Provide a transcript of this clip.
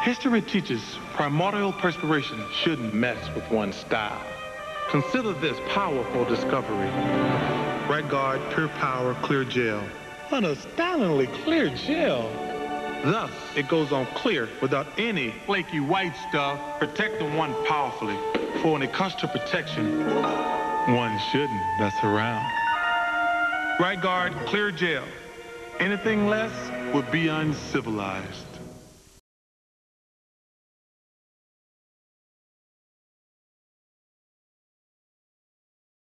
History teaches primordial perspiration shouldn't mess with one's style. Consider this powerful discovery. Right Guard Pure Power Clear Gel. An astoundingly clear gel. Thus, it goes on clear without any flaky white stuff, protecting one powerfully. For when it comes to protection, one shouldn't mess around. Right Guard Clear Gel. Anything less would be uncivilized.